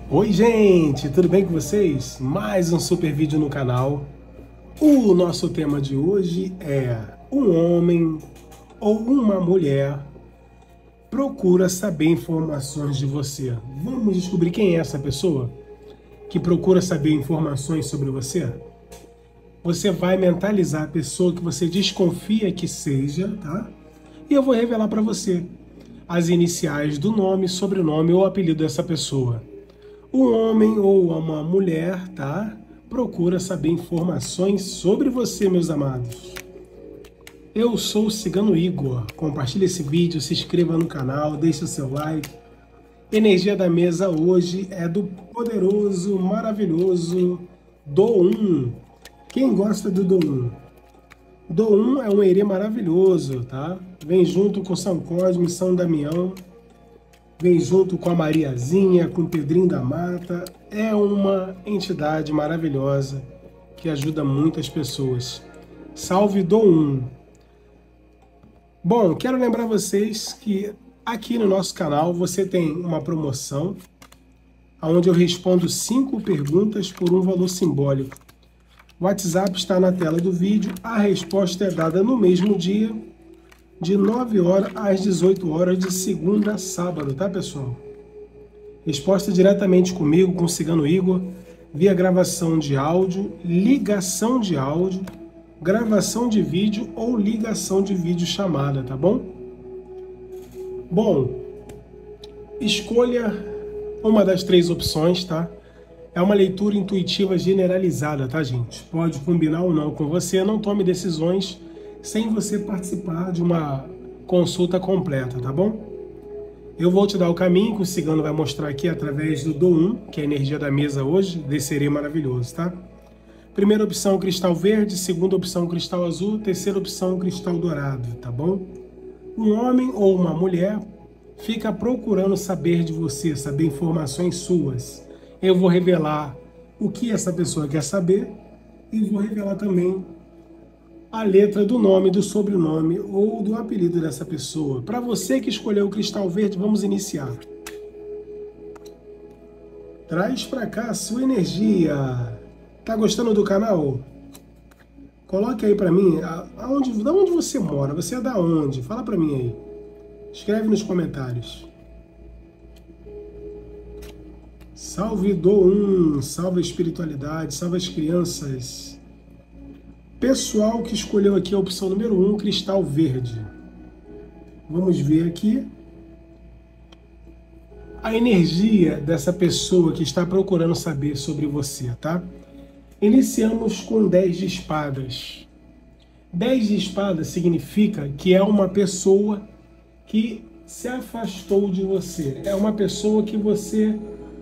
Oi gente, tudo bem com vocês? Mais um super vídeo no canal. O nosso tema de hoje é: um homem ou uma mulher procura saber informações de você. Vamos descobrir quem é essa pessoa que procura saber informações sobre você? Você vai mentalizar a pessoa que você desconfia que seja, tá? E eu vou revelar para você as iniciais do nome, sobrenome ou apelido dessa pessoa. Um homem ou uma mulher, tá? Procura saber informações sobre você, meus amados. Eu sou o Cigano Igor. Compartilhe esse vídeo, se inscreva no canal, deixe o seu like. Energia da mesa hoje é do poderoso, maravilhoso Doum. Quem gosta do Doum? Doum é um erê maravilhoso, tá? Vem junto com São Cosme e São Damião. Vem junto com a Mariazinha, com o Pedrinho da Mata. É uma entidade maravilhosa que ajuda muitas pessoas. Salve Doum! Bom, quero lembrar vocês que aqui no nosso canal você tem uma promoção onde eu respondo 5 perguntas por um valor simbólico. O WhatsApp está na tela do vídeo. A resposta é dada no mesmo dia, de 9 horas às 18 horas, de segunda a sábado, tá, pessoal? Resposta diretamente comigo, com o Cigano Igor, via gravação de áudio, ligação de áudio, gravação de vídeo ou ligação de vídeo chamada, tá bom? Bom, escolha uma das 3 opções, tá? É uma leitura intuitiva generalizada, tá, gente? Pode combinar ou não com você, não tome decisões sem você participar de uma consulta completa, tá bom? Eu vou te dar o caminho que o Cigano vai mostrar aqui através do Doum, que é a energia da mesa hoje, desse erê maravilhoso, tá? Primeira opção, cristal verde. Segunda opção, cristal azul. Terceira opção, cristal dourado, tá bom? Um homem ou uma mulher fica procurando saber de você, saber informações suas. Eu vou revelar o que essa pessoa quer saber e vou revelar também a letra do nome, do sobrenome ou do apelido dessa pessoa. Para você que escolheu o cristal verde, vamos iniciar. Traz para cá a sua energia. Tá gostando do canal? Coloque aí para mim, da onde você mora? Você é da onde? Fala para mim aí. Escreve nos comentários. Salve Doum, salve a espiritualidade, salve as crianças. Pessoal que escolheu aqui a opção número 1, cristal verde. Vamos ver aqui a energia dessa pessoa que está procurando saber sobre você, tá? Iniciamos com 10 de espadas. 10 de espadas significa que é uma pessoa que se afastou de você. É uma pessoa que vocês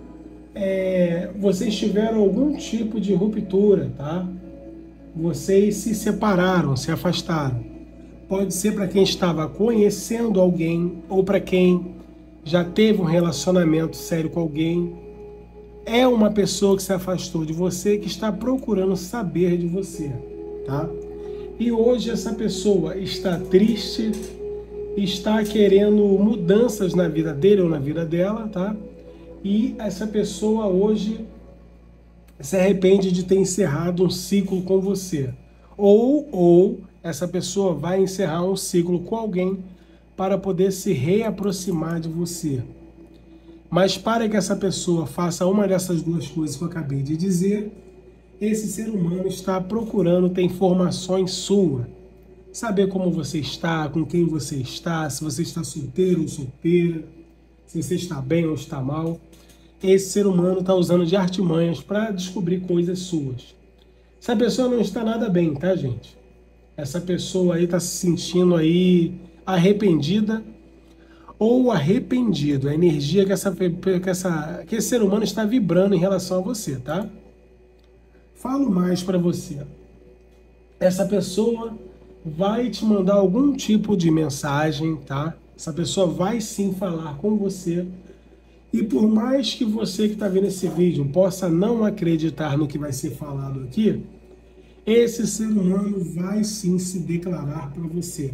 tiveram algum tipo de ruptura, tá? Vocês se separaram, se afastaram. Pode ser para quem estava conhecendo alguém ou para quem já teve um relacionamento sério com alguém. É uma pessoa que se afastou de você, que está procurando saber de você, tá? E hoje essa pessoa está triste, está querendo mudanças na vida dele ou na vida dela, tá? E essa pessoa hoje se arrepende de ter encerrado um ciclo com você. Ou essa pessoa vai encerrar um ciclo com alguém para poder se reaproximar de você. Mas para que essa pessoa faça uma dessas 2 coisas que eu acabei de dizer, esse ser humano está procurando ter informações suas. Saber como você está, com quem você está, se você está solteiro ou solteira, se você está bem ou está mal. Esse ser humano está usando de artimanhas para descobrir coisas suas. Essa pessoa não está nada bem, tá, gente? Essa pessoa aí está se sentindo aí arrependida ou arrependido. A energia que esse ser humano está vibrando em relação a você, tá? Falo mais para você. Essa pessoa vai te mandar algum tipo de mensagem, tá? Essa pessoa vai sim falar com você. E por mais que você que está vendo esse vídeo possa não acreditar no que vai ser falado aqui, esse ser humano vai sim se declarar para você.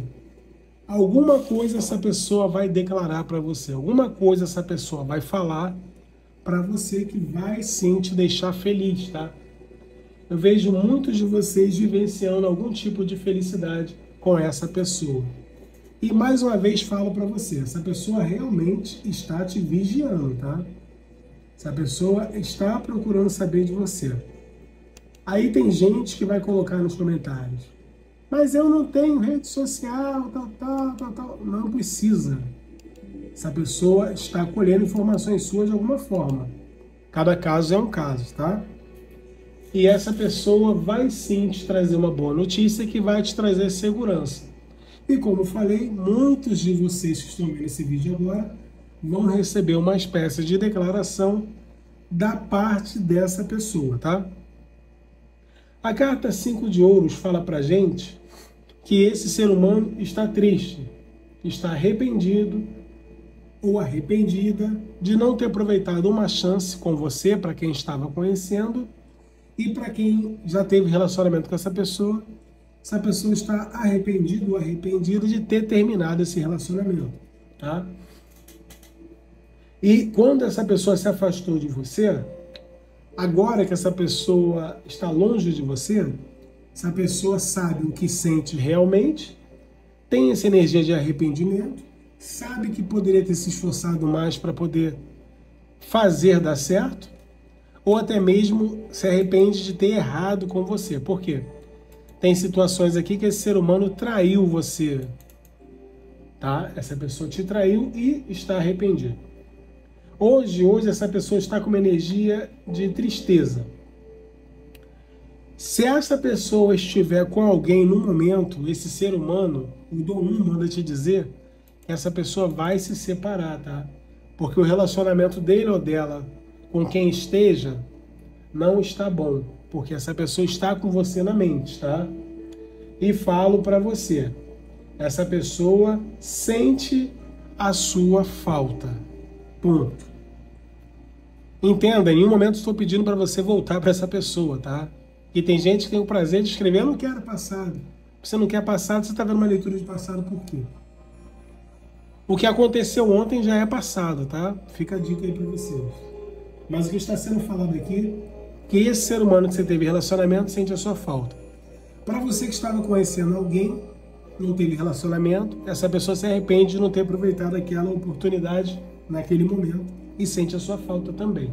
Alguma coisa essa pessoa vai declarar para você, alguma coisa essa pessoa vai falar para você que vai sim te deixar feliz, tá? Eu vejo muitos de vocês vivenciando algum tipo de felicidade com essa pessoa. E mais uma vez falo para você, essa pessoa realmente está te vigiando, tá? Essa pessoa está procurando saber de você. Aí tem gente que vai colocar nos comentários: mas eu não tenho rede social, tal. Não precisa. Essa pessoa está colhendo informações suas de alguma forma. Cada caso é um caso, tá? E essa pessoa vai sim te trazer uma boa notícia que vai te trazer segurança. E como eu falei, muitos de vocês que estão vendo esse vídeo agora vão receber uma espécie de declaração da parte dessa pessoa, tá? A carta 5 de ouros fala pra gente que esse ser humano está triste, está arrependido ou arrependida de não ter aproveitado uma chance com você, para quem estava conhecendo, e para quem já teve relacionamento com essa pessoa está arrependido ou arrependida de ter terminado esse relacionamento, tá? E quando essa pessoa se afastou de você, agora que essa pessoa está longe de você, essa pessoa sabe o que sente realmente, tem essa energia de arrependimento, sabe que poderia ter se esforçado mais para poder fazer dar certo, ou até mesmo se arrepende de ter errado com você. Por quê? Tem situações aqui que esse ser humano traiu você, tá? Essa pessoa te traiu e está arrependido. Hoje essa pessoa está com uma energia de tristeza. Se essa pessoa estiver com alguém no momento, esse ser humano, o Dom 1 manda te dizer que essa pessoa vai se separar, tá? Porque o relacionamento dele ou dela com quem esteja não está bom, porque essa pessoa está com você na mente, tá? E falo para você, essa pessoa sente a sua falta. Ponto. Entenda, em nenhum momento estou pedindo para você voltar para essa pessoa, tá? E tem gente que tem o prazer de escrever: eu não quero passado. Você não quer passado, você está vendo uma leitura de passado por quê? O que aconteceu ontem já é passado, tá? Fica a dica aí para vocês. Mas o que está sendo falado aqui, que esse ser humano que você teve relacionamento sente a sua falta. Para você que estava conhecendo alguém, não teve relacionamento, essa pessoa se arrepende de não ter aproveitado aquela oportunidade naquele momento e sente a sua falta também.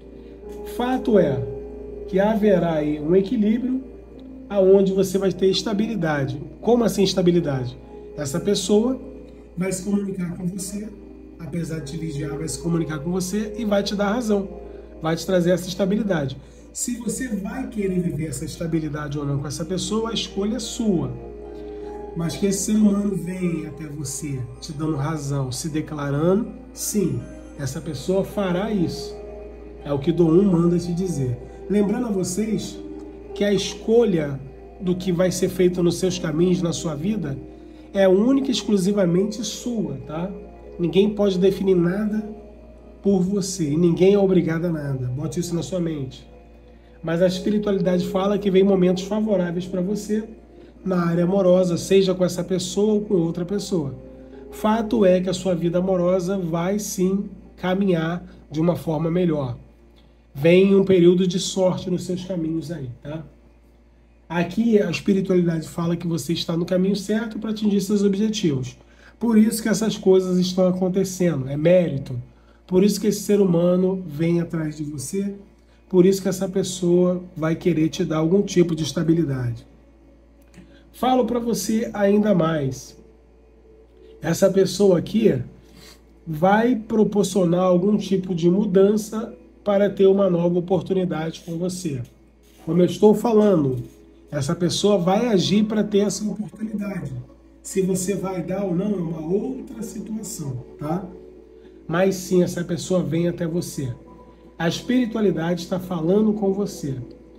Fato é que haverá aí um equilíbrio aonde você vai ter estabilidade. Como assim estabilidade? Essa pessoa vai se comunicar com você, apesar de te vigiar, vai se comunicar com você e vai te dar razão, vai te trazer essa estabilidade. Se você vai querer viver essa estabilidade ou não com essa pessoa, a escolha é sua. Mas que esse ser humano venha até você, te dando razão, se declarando, sim, essa pessoa fará isso. É o que Dom 1 manda te dizer. Lembrando a vocês que a escolha do que vai ser feito nos seus caminhos, na sua vida, é única e exclusivamente sua, tá? Ninguém pode definir nada por você, e ninguém é obrigado a nada. Bote isso na sua mente. Mas a espiritualidade fala que vem momentos favoráveis para você na área amorosa, seja com essa pessoa ou com outra pessoa. Fato é que a sua vida amorosa vai sim caminhar de uma forma melhor. Vem um período de sorte nos seus caminhos aí, tá? Aqui a espiritualidade fala que você está no caminho certo para atingir seus objetivos. Por isso que essas coisas estão acontecendo, é mérito. Por isso que esse ser humano vem atrás de você, por isso que essa pessoa vai querer te dar algum tipo de estabilidade. Falo para você ainda mais. Essa pessoa aqui vai proporcionar algum tipo de mudança para ter uma nova oportunidade com você. Como eu estou falando, essa pessoa vai agir para ter essa oportunidade. Se você vai dar ou não é uma outra situação, tá? Mas sim, essa pessoa vem até você. A espiritualidade está falando com você.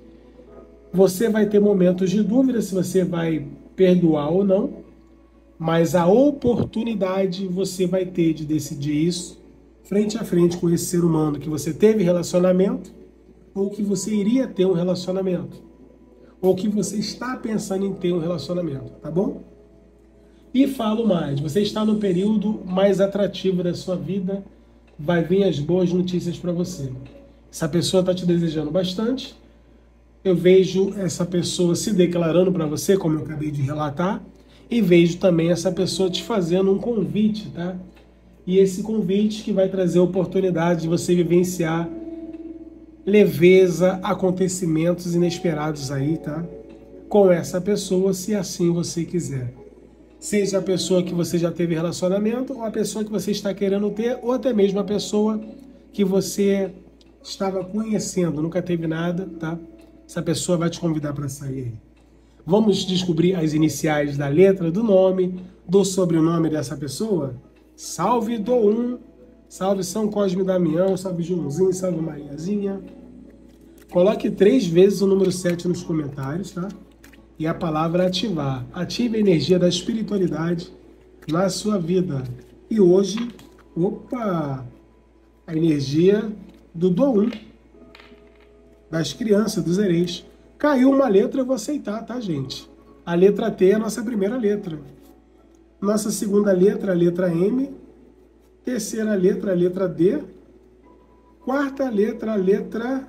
Você vai ter momentos de dúvida se você vai perdoar ou não, mas a oportunidade você vai ter de decidir isso frente a frente com esse ser humano que você teve relacionamento ou que você iria ter um relacionamento, ou que você está pensando em ter um relacionamento, tá bom? E falo mais, você está no período mais atrativo da sua vida, vai vir as boas notícias para você. Essa pessoa está te desejando bastante. Eu vejo essa pessoa se declarando para você, como eu acabei de relatar, e vejo também essa pessoa te fazendo um convite, tá? E esse convite que vai trazer a oportunidade de você vivenciar leveza, acontecimentos inesperados aí, tá? Com essa pessoa, se assim você quiser. Seja a pessoa que você já teve relacionamento, ou a pessoa que você está querendo ter, ou até mesmo a pessoa que você estava conhecendo, nunca teve nada, tá? Essa pessoa vai te convidar para sair. Vamos descobrir as iniciais da letra, do nome, do sobrenome dessa pessoa? Salve Dom, salve São Cosme e Damião, salve Joãozinho, salve Mariazinha. Coloque 3 vezes o número 7 nos comentários, tá? E a palavra ativar. Ative a energia da espiritualidade na sua vida. E hoje, opa, a energia do Dom, das crianças, dos hereis. Caiu uma letra, eu vou aceitar, tá, gente? A letra T é a nossa primeira letra. Nossa segunda letra, a letra M. Terceira letra, a letra D. Quarta letra, a letra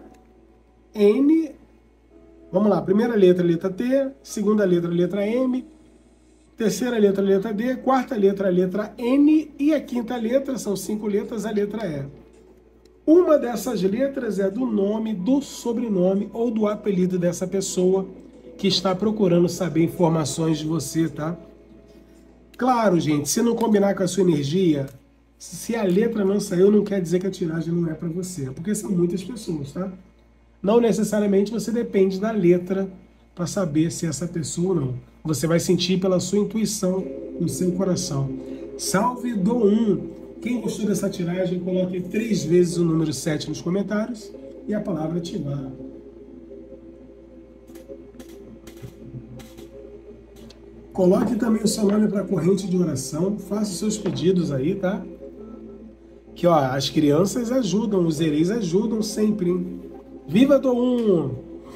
N. Vamos lá, primeira letra, a letra T. Segunda letra, a letra M. Terceira letra, a letra D. Quarta letra, a letra N. E a quinta letra, são 5 letras, a letra E. Uma dessas letras é do nome, do sobrenome ou do apelido dessa pessoa que está procurando saber informações de você, tá? Claro, gente, se não combinar com a sua energia, se a letra não saiu, não quer dizer que a tiragem não é para você, porque são muitas pessoas, tá? Não necessariamente você depende da letra para saber se é essa pessoa ou não. Você vai sentir pela sua intuição, no seu coração. Salve do 1! Quem gostou dessa tiragem, coloque 3 vezes o número 7 nos comentários e a palavra ativar. Coloque também o seu nome para a corrente de oração, faça os seus pedidos aí, tá? Que ó, as crianças ajudam, os hereis ajudam sempre, hein? Viva do 1!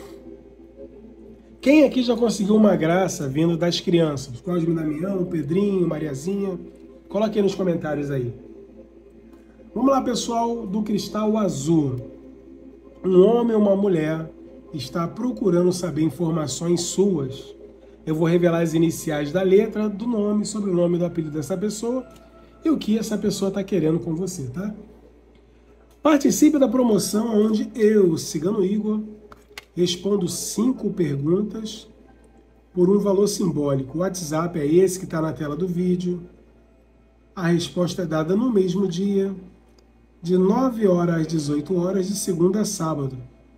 Quem aqui já conseguiu uma graça vindo das crianças? Cosme Damião, Pedrinho, Mariazinha? Coloque aí nos comentários aí. Vamos lá, pessoal, do cristal azul. Um homem ou uma mulher está procurando saber informações suas. Eu vou revelar as iniciais da letra, do nome, sobrenome, do apelido dessa pessoa e o que essa pessoa está querendo com você, tá? Participe da promoção onde eu, Cigano Igor, respondo 5 perguntas por um valor simbólico. O WhatsApp é esse que está na tela do vídeo. A resposta é dada no mesmo dia, de 9 horas às 18 horas, de segunda a sábado.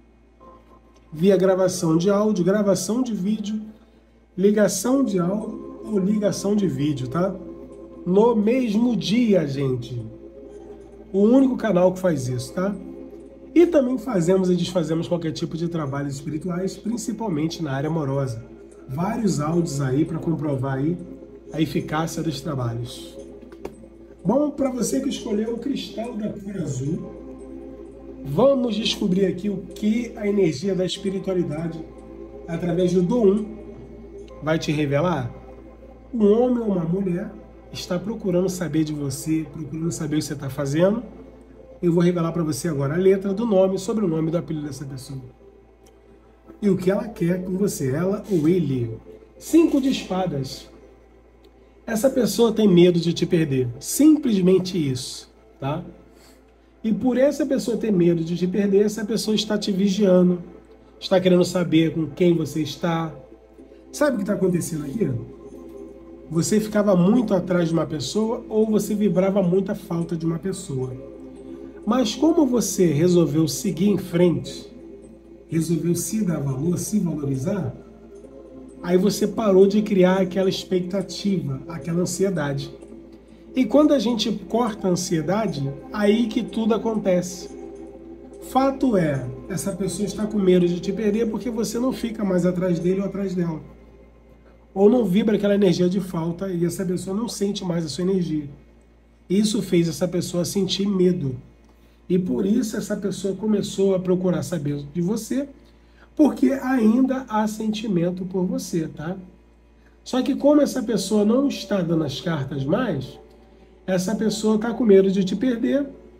Via gravação de áudio, gravação de vídeo, ligação de áudio ou ligação de vídeo, tá? No mesmo dia, gente. O único canal que faz isso, tá? E também fazemos e desfazemos qualquer tipo de trabalhos espirituais, principalmente na área amorosa. Vários áudios aí para comprovar aí a eficácia dos trabalhos. Bom, para você que escolheu o cristal da cor azul, vamos descobrir aqui o que a energia da espiritualidade, através do Dom, vai te revelar. Um homem ou uma mulher está procurando saber de você, procurando saber o que você está fazendo. Eu vou revelar para você agora a letra do nome, sobrenome do apelido dessa pessoa. E o que ela quer com você, ela ou ele. 5 de espadas. Essa pessoa tem medo de te perder. Simplesmente isso, tá? E por essa pessoa ter medo de te perder, essa pessoa está te vigiando, está querendo saber com quem você está. Sabe o que está acontecendo aqui? Você ficava muito atrás de uma pessoa ou você vibrava muito a falta de uma pessoa. Mas como você resolveu seguir em frente, resolveu se dar valor, se valorizar, aí você parou de criar aquela expectativa, aquela ansiedade. E quando a gente corta a ansiedade, aí que tudo acontece. Fato é, essa pessoa está com medo de te perder porque você não fica mais atrás dele ou atrás dela. Ou não vibra aquela energia de falta e essa pessoa não sente mais a sua energia. Isso fez essa pessoa sentir medo. E por isso essa pessoa começou a procurar saber de você, porque ainda há sentimento por você, tá? Só que como essa pessoa não está dando as cartas mais, essa pessoa está com medo de te perder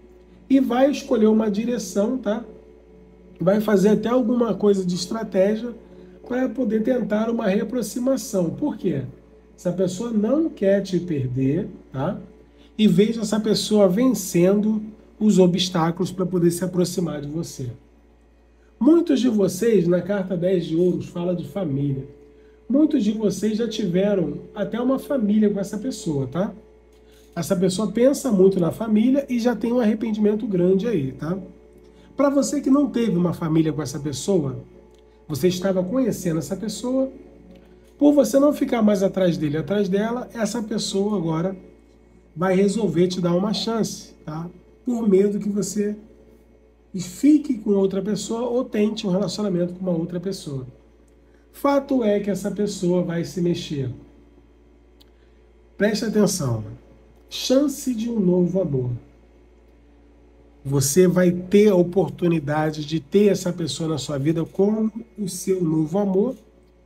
e vai escolher uma direção, tá? Vai fazer até alguma coisa de estratégia para poder tentar uma reaproximação. Por quê? Essa pessoa não quer te perder, tá? E veja essa pessoa vencendo os obstáculos para poder se aproximar de você. Muitos de vocês, na carta 10 de ouros, fala de família. Muitos de vocês já tiveram até uma família com essa pessoa, tá? Essa pessoa pensa muito na família e já tem um arrependimento grande aí, tá? Para você que não teve uma família com essa pessoa, você estava conhecendo essa pessoa, por você não ficar mais atrás dele, atrás dela, essa pessoa agora vai resolver te dar uma chance, tá? Por medo que você fique com outra pessoa ou tente um relacionamento com uma outra pessoa. Fato é que essa pessoa vai se mexer. Preste atenção. Chance de um novo amor. Você vai ter a oportunidade de ter essa pessoa na sua vida como o seu novo amor.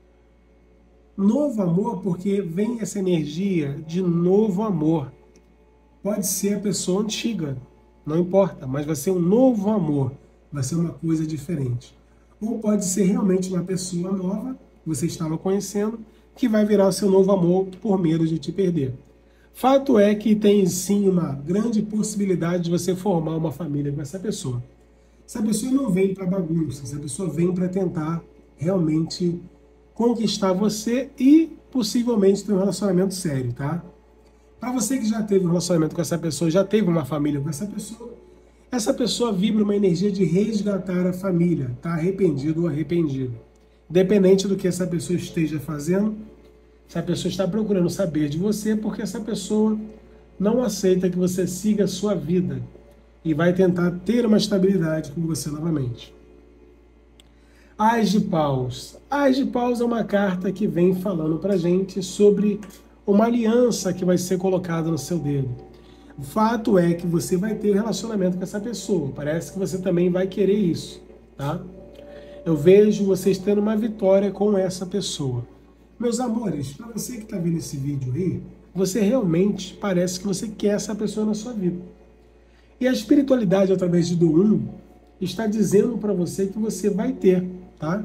Novo amor porque vem essa energia de novo amor. Pode ser a pessoa antiga, não importa, mas vai ser um novo amor, vai ser uma coisa diferente. Ou pode ser realmente uma pessoa nova, que você estava conhecendo, que vai virar o seu novo amor por medo de te perder. Fato é que tem sim uma grande possibilidade de você formar uma família com essa pessoa. Essa pessoa não vem para bagunça, essa pessoa vem para tentar realmente conquistar você e possivelmente ter um relacionamento sério, tá? Para você que já teve um relacionamento com essa pessoa, já teve uma família com essa pessoa vibra uma energia de resgatar a família, tá arrependido ou arrependido. Independente do que essa pessoa esteja fazendo, essa pessoa está procurando saber de você porque essa pessoa não aceita que você siga a sua vida e vai tentar ter uma estabilidade com você novamente. Ás de Paus. Ás de Paus é uma carta que vem falando para gente sobre uma aliança que vai ser colocada no seu dedo. O fato é que você vai ter relacionamento com essa pessoa. Parece que você também vai querer isso, tá? Eu vejo vocês tendo uma vitória com essa pessoa. Meus amores, para você que está vendo esse vídeo aí, você realmente parece que você quer essa pessoa na sua vida. E a espiritualidade, através de do 1, está dizendo para você que você vai ter, tá?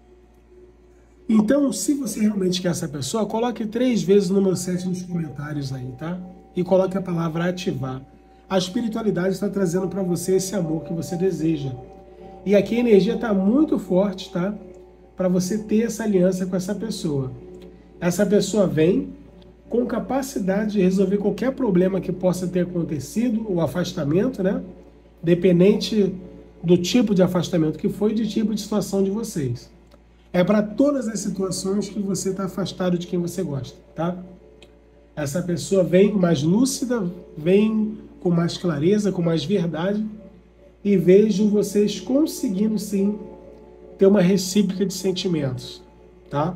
Então, se você realmente quer essa pessoa, coloque 3 vezes o número 7 nos comentários aí, tá? E coloque a palavra ativar. A espiritualidade está trazendo para você esse amor que você deseja. E aqui a energia está muito forte, tá? Para você ter essa aliança com essa pessoa. Essa pessoa vem com capacidade de resolver qualquer problema que possa ter acontecido, o afastamento, né? Dependente do tipo de afastamento que foi, de tipo de situação de vocês. É para todas as situações que você está afastado de quem você gosta, tá? Essa pessoa vem mais lúcida, vem com mais clareza, com mais verdade, e vejo vocês conseguindo sim ter uma recíproca de sentimentos, tá?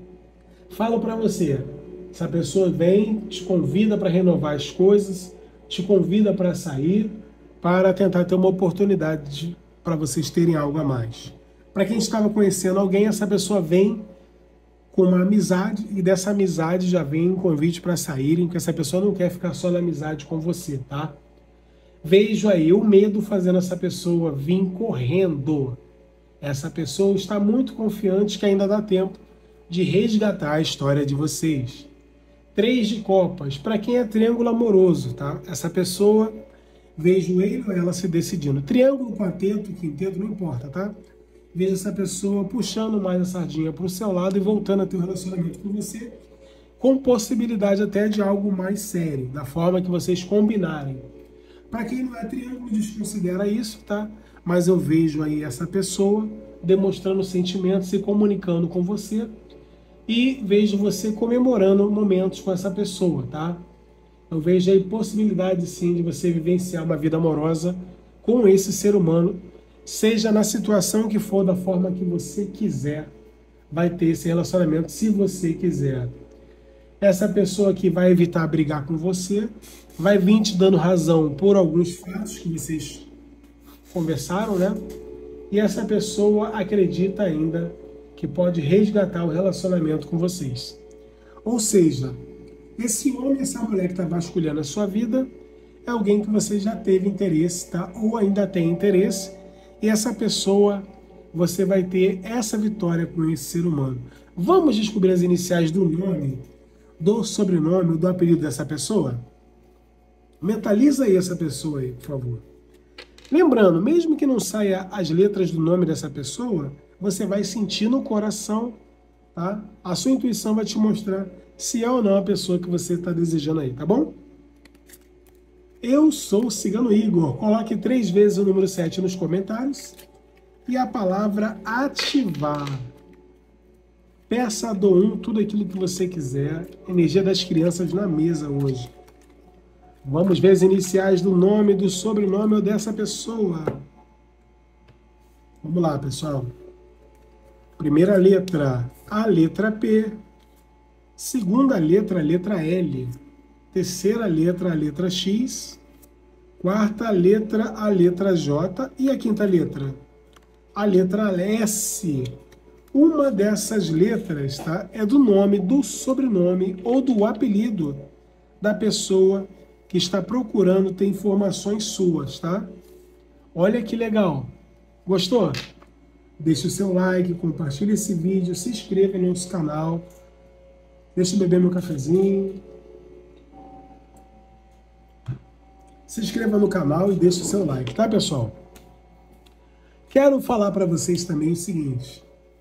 Falo para você, essa pessoa vem, te convida para renovar as coisas, te convida para sair, para tentar ter uma oportunidade para vocês terem algo a mais. Para quem estava conhecendo alguém, essa pessoa vem com uma amizade e dessa amizade já vem um convite para saírem, que essa pessoa não quer ficar só na amizade com você, tá? Vejo aí o medo fazendo essa pessoa vir correndo. Essa pessoa está muito confiante que ainda dá tempo de resgatar a história de vocês. 3 de copas, para quem é triângulo amoroso, tá? Essa pessoa, vejo ele ou ela se decidindo. Triângulo, quarteto, quinteto, não importa, tá? Veja essa pessoa puxando mais a sardinha para o seu lado e voltando a ter um relacionamento com você, com possibilidade até de algo mais sério, da forma que vocês combinarem. Para quem não é triângulo, desconsidera isso, tá? Mas eu vejo aí essa pessoa demonstrando sentimentos e comunicando com você e vejo você comemorando momentos com essa pessoa, tá? Eu vejo aí possibilidade sim de você vivenciar uma vida amorosa com esse ser humano, seja na situação que for, da forma que você quiser, vai ter esse relacionamento se você quiser. Essa pessoa que vai evitar brigar com você, vai vir te dando razão por alguns fatos que vocês conversaram, né? E essa pessoa acredita ainda que pode resgatar o relacionamento com vocês. Ou seja, esse homem, essa mulher que está vasculhando a sua vida, é alguém que você já teve interesse, tá? Ou ainda tem interesse, e essa pessoa, você vai ter essa vitória com esse ser humano. Vamos descobrir as iniciais do nome, do sobrenome, do apelido dessa pessoa? Mentaliza aí essa pessoa aí, por favor. Lembrando, mesmo que não saia as letras do nome dessa pessoa, você vai sentir no coração, tá? A sua intuição vai te mostrar se é ou não a pessoa que você está desejando aí, tá bom? Eu sou o Cigano Igor. Coloque 3 vezes o número 7 nos comentários e a palavra ativar. Peça do 1 tudo aquilo que você quiser. Energia das crianças na mesa hoje. Vamos ver as iniciais do nome, do sobrenome ou dessa pessoa. Vamos lá, pessoal. Primeira letra, a letra P. Segunda letra, a letra L. Terceira letra, a letra X. Quarta letra, a letra J. E a quinta letra? A letra S. Uma dessas letras, tá, é do nome, do sobrenome ou do apelido da pessoa que está procurando ter informações suas, tá? Olha que legal. Gostou? Deixe o seu like, compartilhe esse vídeo, se inscreva no nosso canal. Deixa eu beber meu cafezinho. Se inscreva no canal e deixe o seu like, tá, pessoal? Quero falar para vocês também o seguinte.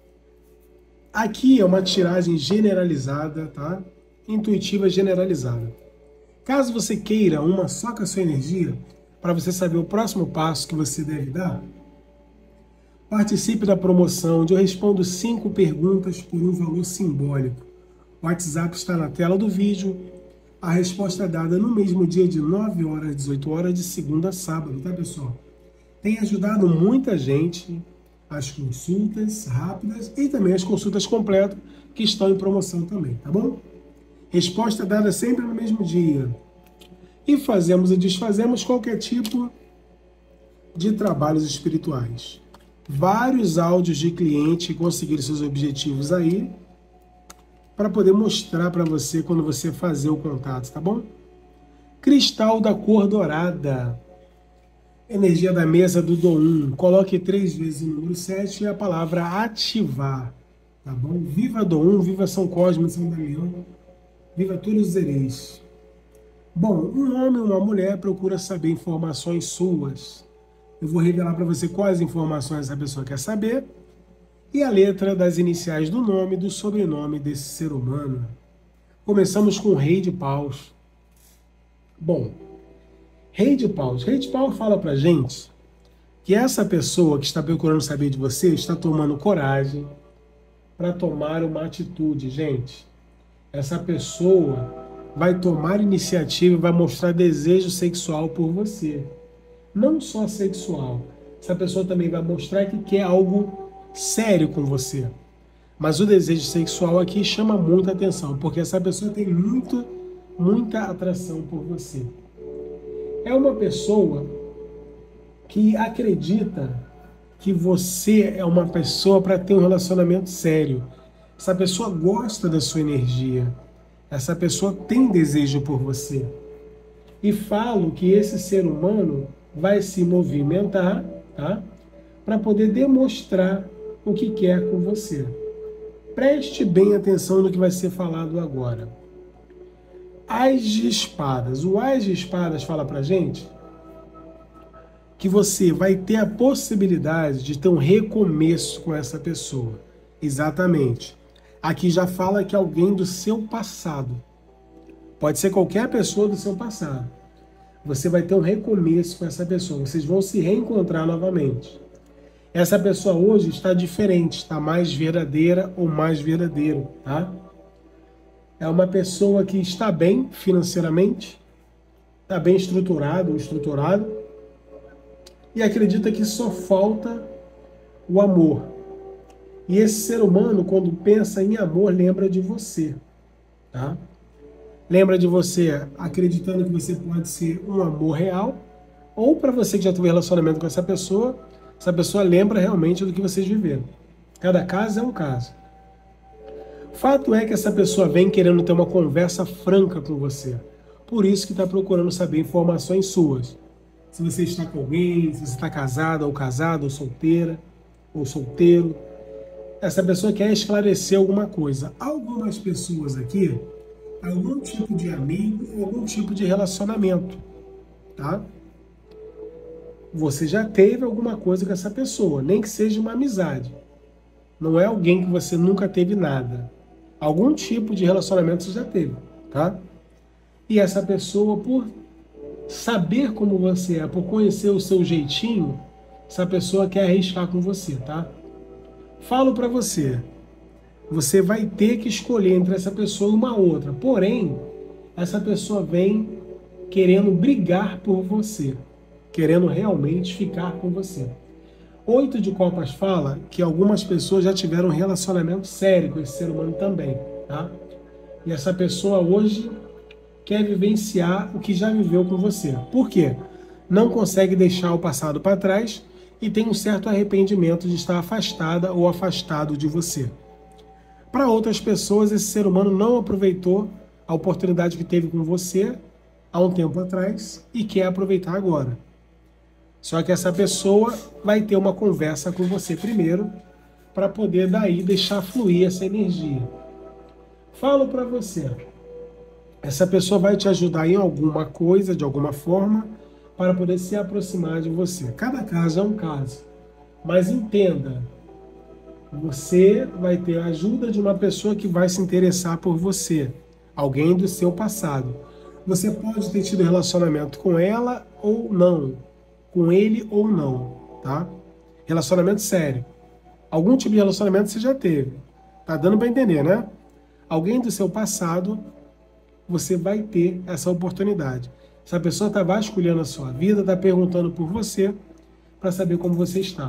Aqui é uma tiragem generalizada, tá? Intuitiva generalizada. Caso você queira uma só com a sua energia, para você saber o próximo passo que você deve dar, participe da promoção onde eu respondo 5 perguntas por um valor simbólico. O WhatsApp está na tela do vídeo. A resposta é dada no mesmo dia de 9 horas às 18 horas, de segunda a sábado, tá, pessoal? Tem ajudado muita gente as consultas rápidas e também as consultas completas que estão em promoção também, tá bom? Resposta dada sempre no mesmo dia. E fazemos e desfazemos qualquer tipo de trabalhos espirituais. Vários áudios de cliente que conseguiram seus objetivos aí, para poder mostrar para você quando você fazer o contato, tá bom? Cristal da cor dourada. Energia da mesa do Dom 1. Coloque 3 vezes o número 7 e a palavra ativar, tá bom? Viva Dom 1, viva São Cosme, São Damião, viva todos os hereis. Bom, um homem ou uma mulher procura saber informações suas. Eu vou revelar para você quais informações essa pessoa quer saber e a letra das iniciais do nome e do sobrenome desse ser humano. Começamos com o Rei de Paus. Bom, Rei de Paus. Rei de Paus fala pra gente que essa pessoa que está procurando saber de você está tomando coragem para tomar uma atitude, gente. Essa pessoa vai tomar iniciativa e vai mostrar desejo sexual por você. Não só sexual. Essa pessoa também vai mostrar que quer algo sério com você. Mas o desejo sexual aqui chama muita atenção, porque essa pessoa tem muita atração por você. É uma pessoa que acredita que você é uma pessoa para ter um relacionamento sério. Essa pessoa gosta da sua energia. Essa pessoa tem desejo por você. E falo que esse ser humano vai se movimentar, tá? Para poder demonstrar o que quer com você. Preste bem atenção no que vai ser falado agora. As de espadas. O As de espadas fala pra gente que você vai ter a possibilidade de ter um recomeço com essa pessoa. Exatamente. Aqui já fala que alguém do seu passado. Pode ser qualquer pessoa do seu passado. Você vai ter um recomeço com essa pessoa. Vocês vão se reencontrar novamente. Essa pessoa hoje está diferente, está mais verdadeira ou mais verdadeiro, tá? É uma pessoa que está bem financeiramente, está bem estruturado ou estruturado, e acredita que só falta o amor. E esse ser humano, quando pensa em amor, lembra de você, tá? Lembra de você acreditando que você pode ser um amor real, ou para você que já teve relacionamento com essa pessoa lembra realmente do que vocês viveram. Cada caso é um caso. Fato é que essa pessoa vem querendo ter uma conversa franca com você. Por isso que está procurando saber informações suas. Se você está com alguém, se você está casada ou casado, ou solteira, ou solteiro. Essa pessoa quer esclarecer alguma coisa. Algumas pessoas aqui, algum tipo de amigo, algum tipo de relacionamento, tá? Você já teve alguma coisa com essa pessoa, nem que seja uma amizade. Não é alguém que você nunca teve nada. Algum tipo de relacionamento você já teve, tá? E essa pessoa, por saber como você é, por conhecer o seu jeitinho, essa pessoa quer arriscar com você, tá? Falo pra você, você vai ter que escolher entre essa pessoa e uma outra. Porém, essa pessoa vem querendo brigar por você, querendo realmente ficar com você. 8 de copas fala que algumas pessoas já tiveram um relacionamento sério com esse ser humano também, tá? E essa pessoa hoje quer vivenciar o que já viveu com você. Por quê? Não consegue deixar o passado para trás e tem um certo arrependimento de estar afastada ou afastado de você. Para outras pessoas, esse ser humano não aproveitou a oportunidade que teve com você há um tempo atrás e quer aproveitar agora. Só que essa pessoa vai ter uma conversa com você primeiro para poder daí deixar fluir essa energia. Falo para você, essa pessoa vai te ajudar em alguma coisa, de alguma forma, para poder se aproximar de você. Cada caso é um caso, mas entenda, você vai ter a ajuda de uma pessoa que vai se interessar por você, alguém do seu passado. Você pode ter tido relacionamento com ela ou não, com ele ou não, tá? Relacionamento sério. Algum tipo de relacionamento você já teve. Tá dando para entender, né? Alguém do seu passado, você vai ter essa oportunidade. Essa pessoa está vasculhando a sua vida, está perguntando por você, para saber como você está.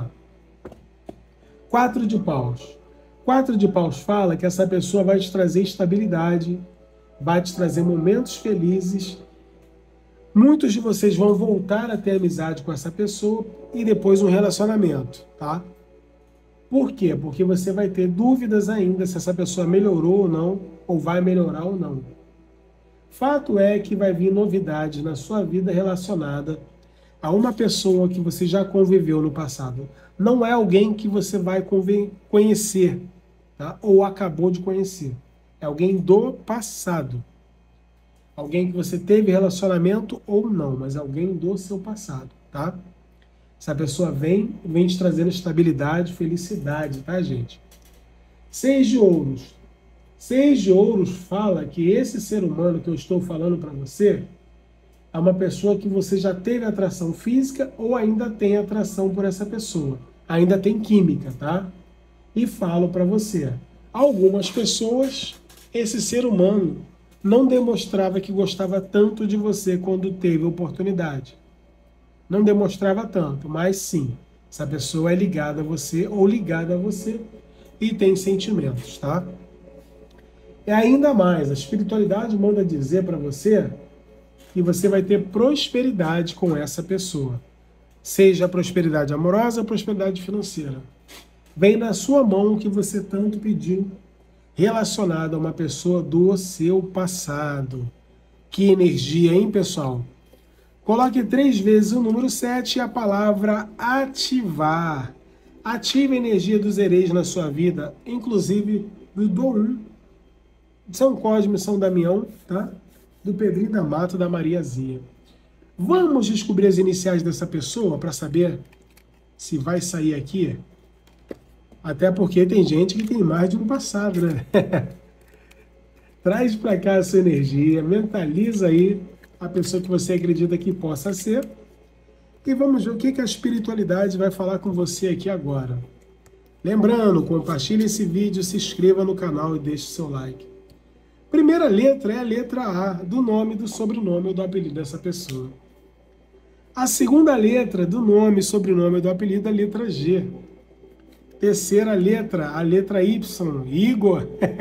4 de paus. 4 de paus fala que essa pessoa vai te trazer estabilidade, vai te trazer momentos felizes. Muitos de vocês vão voltar a ter amizade com essa pessoa e depois um relacionamento, tá? Por quê? Porque você vai ter dúvidas ainda se essa pessoa melhorou ou não, ou vai melhorar ou não. Fato é que vai vir novidade na sua vida relacionada a uma pessoa que você já conviveu no passado. Não é alguém que você vai conhecer, tá? Ou acabou de conhecer. É alguém do passado. Alguém que você teve relacionamento ou não, mas alguém do seu passado, tá? Essa pessoa vem te trazendo estabilidade, felicidade, tá, gente? 6 de ouros. 6 de ouros fala que esse ser humano que eu estou falando para você é uma pessoa que você já teve atração física ou ainda tem atração por essa pessoa. Ainda tem química, tá? E falo para você, algumas pessoas, esse ser humano não demonstrava que gostava tanto de você quando teve oportunidade. Não demonstrava tanto, mas sim, essa pessoa é ligada a você ou ligada a você e tem sentimentos, tá? E ainda mais, a espiritualidade manda dizer para você que você vai ter prosperidade com essa pessoa. Seja prosperidade amorosa ou prosperidade financeira. Vem na sua mão o que você tanto pediu, relacionado a uma pessoa do seu passado. Que energia, hein, pessoal? Coloque 3 vezes o número 7 e a palavra ativar. Ative a energia dos hereis na sua vida, inclusive do Dom de São Cosme e São Damião, tá? Do Pedrinho da Mata, da Mariazia. Vamos descobrir as iniciais dessa pessoa para saber se vai sair aqui? Até porque tem gente que tem mais de um passado, né? Traz para cá essa energia, mentaliza aí a pessoa que você acredita que possa ser. E vamos ver o que a espiritualidade vai falar com você aqui agora. Lembrando, compartilhe esse vídeo, se inscreva no canal e deixe seu like. Primeira letra é a letra A, do nome, do sobrenome ou do apelido dessa pessoa. A segunda letra do nome, sobrenome ou do apelido é a letra G. Terceira letra, a letra Y, Igor.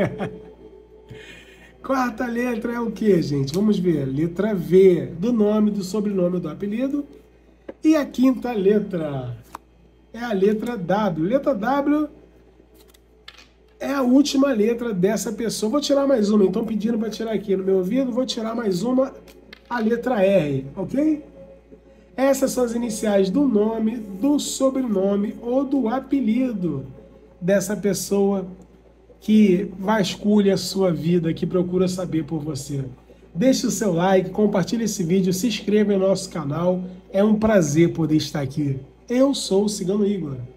Quarta letra é o que, gente? Vamos ver. Letra V, do nome, do sobrenome ou do apelido. E a quinta letra é a letra W. Letra W é a última letra dessa pessoa. Vou tirar mais uma. Então pedindo para tirar aqui no meu ouvido. Vou tirar mais uma a letra R, ok? Essas são as iniciais do nome, do sobrenome ou do apelido dessa pessoa que vasculha a sua vida, que procura saber por você. Deixe o seu like, compartilhe esse vídeo, se inscreva em nosso canal. É um prazer poder estar aqui. Eu sou o Cigano Igor.